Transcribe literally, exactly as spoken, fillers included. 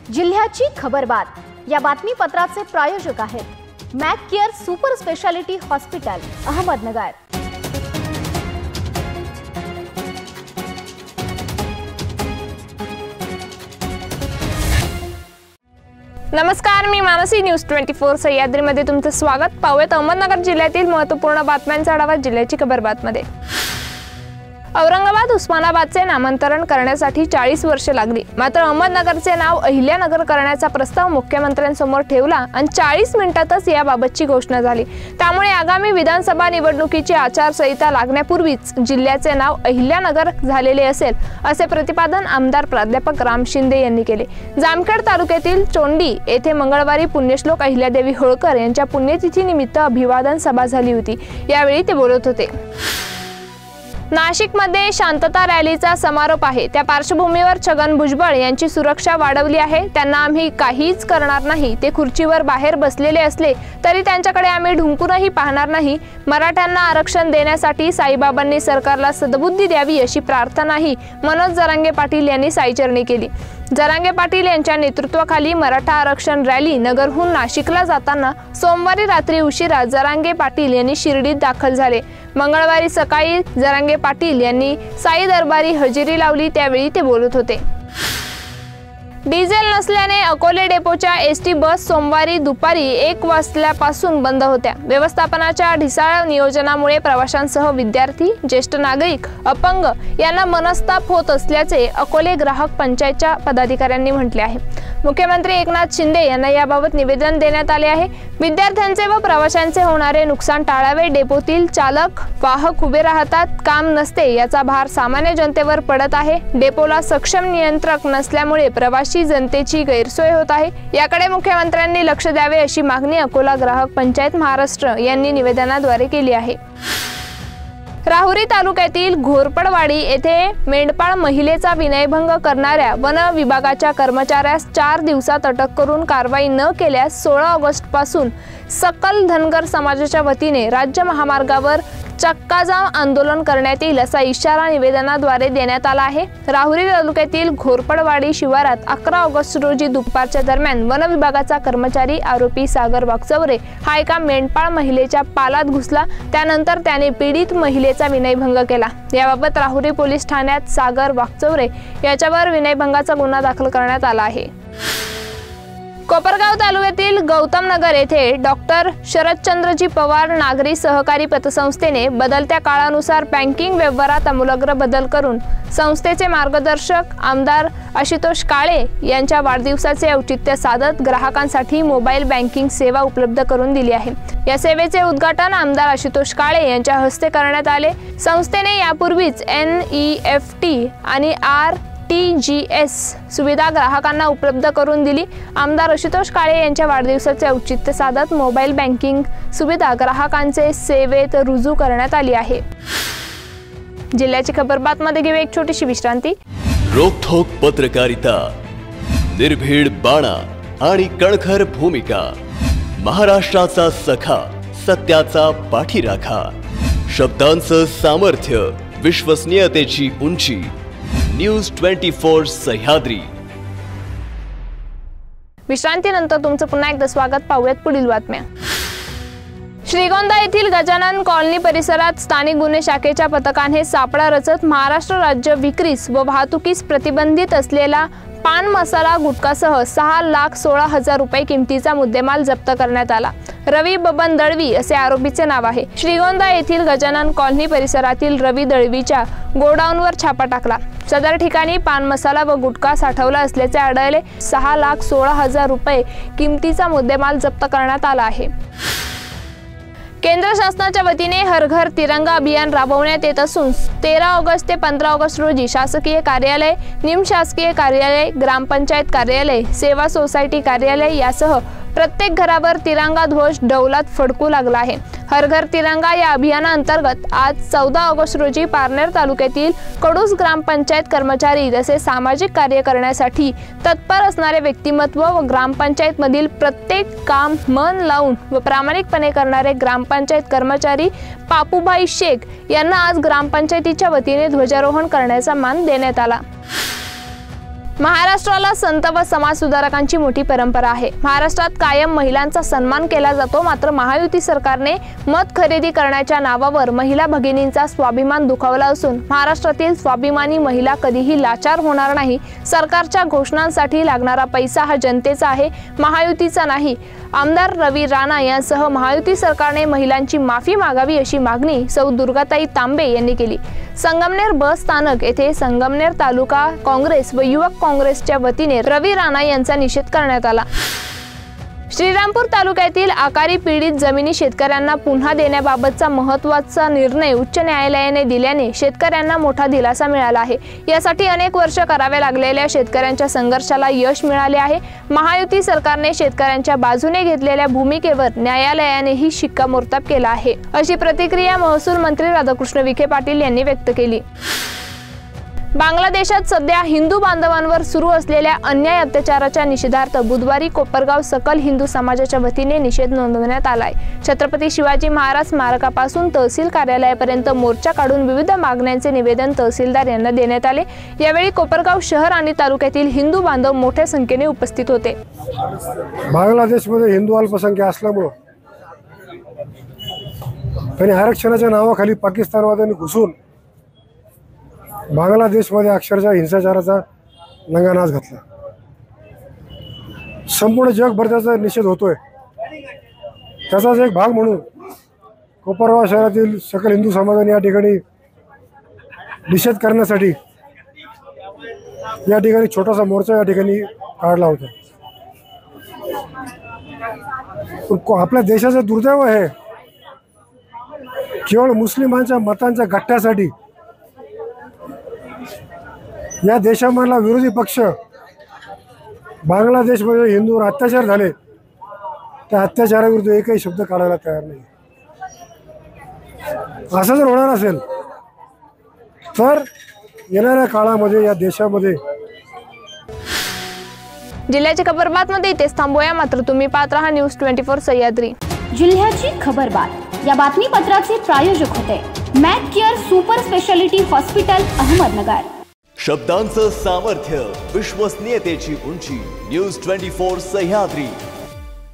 जिल्ह्याची खबरबात या बातमीपत्राचे प्रायोजक आहेत Mac Care super speciality hospital Ahmednagar. नमस्कार, मी मानसी न्यूज ट्वेंटी फोर सह्याद्रीमध्ये तुमचं स्वागत। पाहूयात अहमदनगर जिल्ह्यातील महत्त्वपूर्ण बातम्यांचा आढावा जिल्ह्याची खबरबातमध्ये। औरंगाबाद उस्मानाबादचे नामांतरण करण्यासाठी चाळीस वर्षे लागली, मात्र अहमदनगरचे नाव अहिल्यानगर करण्याचा प्रस्ताव मुख्यमंत्र्यांसमोर ठेवला आणि चाळीस मिनिटातच याबाबतची घोषणा झाली। त्यामुळे आगामी विधानसभा निवडणुकीची आचारसंहिता लागण्यापूर्वीच जिल्ह्याचे नाव अहिल्यानगर झालेले असेल असे प्रतिपादन आमदार प्राध्यापक राम शिंदे यांनी केले। जामखेड तालुक्यातील चोंडी येथे मंगळवारी पुण्यश्लोक अहिल्यादेवी होळकर यांच्या पुण्यतिथीनिमित्त अभिवादन सभा झाली होती। यावेळी ते बोलत होते। नाशिकमध्ये शांतता रॅलीचा समारोप आहे, त्या पार्श्वभूमीवर छगन भुजबळ यांची सुरक्षा वाढवली आहे। त्यांना आम्ही काहीच करणार नाही, ते खुर्चीवर बाहेर बसलेले असले तरी त्यांच्याकडे आम्ही ढुंकूनही पाहणार नाही। मराठ्यांना आरक्षण देण्यासाठी साईबाबांनी सरकारला सद्बुद्धी द्यावी अशी प्रार्थनाही मनोज जरांगे पाटील यांनी साईचरणी केली। जरांगे पाटील यांच्या नेतृत्वाखाली मराठा आरक्षण रॅली नगरहून नाशिकला जाताना सोमवारी रात्री उशिरा जरांगे पाटील यांनी शिर्डीत दाखल झाले। मंगळवारी सकाळी जरांगे पाटील यांनी साई दरबारी हजेरी लावली, त्यावेळी ते बोलत होते। डिझेल नसल्याने अकोले डेपोच्या एस टी बस सोमवारी दुपारी एक वाजल्यापासून बंद होत्या। व्यवस्थापनाच्या ढिसाळ नियोजनामुळे प्रवाशांसह विद्यार्थी, ज्येष्ठ नागरिक, अपंग यांना मनस्ताप होत असल्याचे अकोले ग्राहक पंचायतच्या पदाधिकाऱ्यांनी म्हटले आहे। मुख्यमंत्री एकनाथ शिंदे यांना याबाबत निवेदन देण्यात आले आहे। विद्यार्थ्यांचे व प्रवाशांचे होणारे नुकसान टाळावे, डेपोतील चालक वाहक उभे राहतात, काम नसते याचा भार सामान्य जनतेवर पडत आहे। डेपोला सक्षम नियंत्रक नसल्यामुळे प्रवासी जनतेची गैरसोय होत आहे, याकडे मुख्यमंत्र्यांनी लक्ष द्यावे अशी मागणी अकोला ग्राहक पंचायत महाराष्ट्र यांनी निवेदनाद्वारे केली आहे। राहुरी तालुक्यातील घोरपडवाडी येथे मेंढपाळ महिलेचा विनयभंग करणाऱ्या वन विभागाच्या कर्मचाऱ्यास चार दिवसात अटक करून कारवाई न केल्यास सोळा ऑगस्ट पासून सकल धनगर समाजाच्या वतीने राज्य महामार्गावर चक्काजाम आंदोलन करण्यात येईल असा इशारा निवेदनाद्वारे देण्यात आला आहे। राहुरी तालुक्यातील घोरपडवाडी शिवारात अकरा ऑगस्ट रोजी दुपारच्या दरम्यान वन विभागाचा कर्मचारी आरोपी सागर वागचौरे हा एका मेंढपाळ महिलेच्या पालात घुसला, त्यानंतर त्याने पीडित महिलेचा विनयभंग केला। याबाबत राहुरी पोलीस ठाण्यात सागर वागचौरे याच्यावर विनयभंगाचा गुन्हा दाखल करण्यात आला आहे। कोपरगाव तालुक्यातील गौतम नगर येथे डॉक्टर शरदचंद्रजी पवार नागरी सहकारी पतसंस्थेने बदलत्या काळानुसार बँकिंग व्यवहारात आमूलाग्र बदल करून संस्थेचे मार्गदर्शक आमदार आशुतोष काळे यांच्या वाढदिवसाचे औचित्य साधत ग्राहकांसाठी मोबाईल बँकिंग सेवा उपलब्ध करून दिली आहे। या सेवेचे उद्घाटन आमदार आशुतोष काळे यांच्या हस्ते करण्यात आले। संस्थेने यापूर्वीच एन ई एफ टी आणि आर टी जी एस सुविधा ग्राहकांना उपलब्ध करून दिली। आमदार आशुतोष काळे यांच्या वाढदिवसाचे औचित्य साधत मोबाईल बँकिंग सुविधा ग्राहकांचे सेवेत रुजू करण्यात आली आहे। जिल्ह्याची खबरबातमध्ये घेऊ एक छोटीशी विश्रांती। रोखोक पत्रकारिता, निर्भीड बाणा आणि कणखर भूमिका, महाराष्ट्राचा सखा, सत्याचा पाठीराखा, शब्दांचं सामर्थ्य, विश्वसनीयतेची उंची, न्यूज ट्वेंटी फोर सह्याद्री। विश्रांतीनंतर तुमचं पुन्हा एकदा स्वागत। पाहूयात पुढील बातम्या। श्रीगोंदा येथील गजानन कॉलनी परिसरात स्थानिक गुन्हे शाखेच्या पथकाने सापळा रचत महाराष्ट्र राज्य विक्रीस व वाहतुकीस प्रतिबंधित असलेला पान मसाला गुटखासह सहा लाख सोळा हजार रुपये किमतीचा मुद्देमाल जप्त करण्यात आला। रवी बबन दळवी असे आरोपीचे नाव आहे। श्रीगोंदा येथील गजानन कॉलनी परिसरातील रवी दळवीच्या गोडाऊनवर छापा टाकला। सदर ठिकाणी पान मसाला व गुटखा साठवला असल्याचे आढळले। सहा लाख सोळा हजार रुपये किमतीचा मुद्देमाल जप्त करण्यात आला आहे। केंद्र शासनाच्या वतीने हर घर तिरंगा अभियान राबवण्यात येत असून तेरा ऑगस्ट ते पंधरा ऑगस्ट रोजी शासकीय कार्यालय, निमशासकीय कार्यालय, ग्रामपंचायत कार्यालय, सेवा सोसायटी कार्यालय यासह प्रत्येक घरावर तिरंगा ध्वज डौलात फडकू लागला आहे। हर घर तिरंगा या अभियानाअंतर्गत आज चौदा ऑगस्ट रोजी पारनेर तालुक्यातील कडूस ग्रामपंचायत कर्मचारी तसेच सामाजिक कार्य करण्यासाठी तत्पर असणारे व्यक्तिमत्व व ग्रामपंचायत मधील प्रत्येक काम मन लावून व प्रामाणिकपणे करणारे ग्रामपंचायत कर्मचारी पापूभाई शेख यांना आज ग्रामपंचायतीच्या वतीने ध्वजारोहण करण्याचा मान देण्यात आला। महाराष्ट्राला संत व समाजसुधारकांची मोठी परंपरा आहे। महाराष्ट्रात कायम महिलांचा सन्मान केला जातो, मात्र महायुती सरकारने मत खरेदी करण्याच्या नावावर महिला भगिनींचा स्वाभिमान दुखावला असून महाराष्ट्रातील स्वाभिमानी महिला कधीही लाचार होणार नाही। सरकारच्या घोषणांसाठी लागणारा पैसा हा जनतेचा आहे, महायुतीचा नाही। आमदार रवी राणा यांसह महायुती सरकारने महिलांची माफी मागावी अशी मागणी सौ दुर्गाताई तांबे यांनी केली। संगमनेर बस स्थानक येथे संगमनेर तालुका काँग्रेस व युवक काँग्रेसच्या वतीने रवी राणा यांचा निषेध करण्यात आला। श्रीरामपूर तालुक्यातील आकारी पीडित जमिनी शेतकऱ्यांना पुन्हा देण्याबाबतचा महत्त्वाचा निर्णय उच्च न्यायालयाने दिल्याने शेतकऱ्यांना मोठा दिलासा मिळाला आहे। यासाठी अनेक वर्ष करावे लागलेल्या शेतकऱ्यांच्या संघर्षाला यश मिळाले आहे। महायुती सरकारने शेतकऱ्यांच्या बाजूने घेतलेल्या भूमिकेवर न्यायालयानेही शिक्कामोर्तब केला आहे, अशी प्रतिक्रिया महसूल मंत्री राधाकृष्ण विखे पाटील यांनी व्यक्त केली। बांगलादेशात सध्या हिंदू बांधवांवर सुरू असलेल्या अन्याय अत्याचाराच्या निषेधार्थ बुधवारी कोपरगाव सकल हिंदू समाजाच्या वतीने निषेध नोंदवण्यात आलाय। छत्रपती शिवाजी महाराज स्मारकापासून तहसील कार्यालयापर्यंत मोर्चा काढून विविध मागण्यांचे निवेदन तहसीलदार यांना देण्यात आले। यावेळी कोपरगाव शहर आणि तालुक्यातील हिंदू बांधव मोठ्या संख्येने उपस्थित होते। बांगलादेशमध्ये हिंदू अल्पसंख्या असल्यामुळे त्यांनी आरक्षणाच्या नावाखाली पाकिस्तानवाद्यांनी घुसून बांगलादेशमध्ये अक्षरशः हिंसाचाराचा नंगानाच घातला। संपूर्ण जगभर त्याचा निषेध होतोय। त्याचाच एक भाग म्हणून कोपरगाव शहरातील सकल हिंदू समाजाने या ठिकाणी निषेध करण्यासाठी या ठिकाणी छोटासा मोर्चा या ठिकाणी काढला होता। आपल्या देशाचं दुर्दैव आहे, केवळ मुस्लिमांच्या मतांच्या गठ्ठ्यासाठी या देशामधला विरोधी पक्ष बांगलादेशमध्ये हिंदूवर अत्याचार झाले त्या अत्याचाराविरुद्ध एकही शब्द काढायला तयार नाही। असं जर होणार असेल तर येणाऱ्या काळामध्ये या देशामध्ये जिल्ह्याची खबरबातमध्ये इथेच थांबूया, मात्र तुम्ही पाहत रहा न्यूज ट्वेंटी फोर सह्याद्री। जिल्ह्याची खबरबात या बातमीपत्राचे प्रायोजक होते Mac Care super speciality hospital Ahmednagar. शब्दांचं सामर्थ्य, विश्वसनीयतेची उंची, न्यूज ट्वेंटी फोर सह्याद्री।